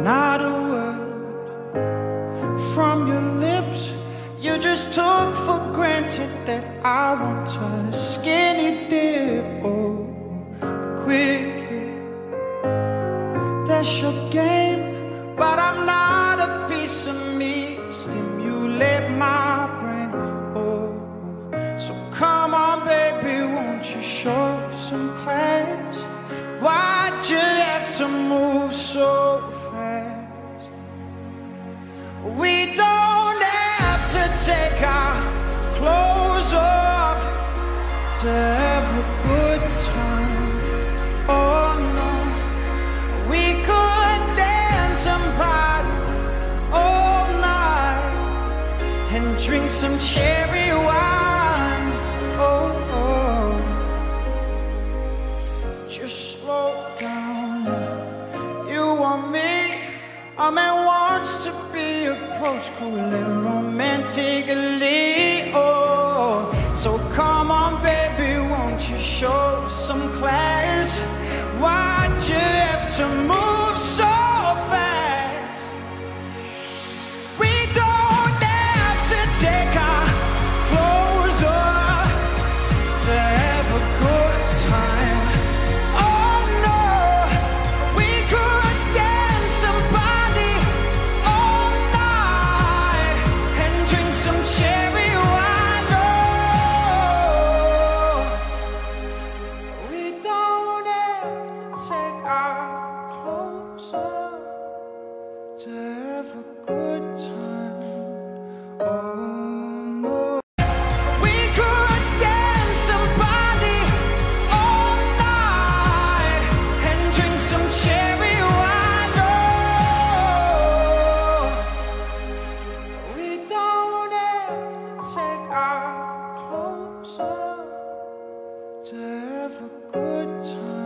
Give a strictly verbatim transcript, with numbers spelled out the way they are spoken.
not a word from your lips. You just took for granted that I want a skinny dip. Oh, a quick hit, that's your game, but I'm not a piece of me. Stimulate my brain. Oh, so come on, baby, won't you show some class? Why'd you have to move so fast? We don't have to take our clothes off to have a good time. Oh no, we could dance and party all night and drink some cherry wine. Oh, oh. Just slow down. You want me? A man wants to be approached coolly, romantically. Oh, so come on, baby, won't you show some class? Why'd you have to move so fast? We don't have to take our clothes off to have a good time. Oh no, we could dance and party all night and drink some cherry wine. Oh, we don't have to take our clothes off to have a good time. Oh no, we could dance and party all night and drink some cherry wine. Oh, we don't have to take our clothes off to have a good time.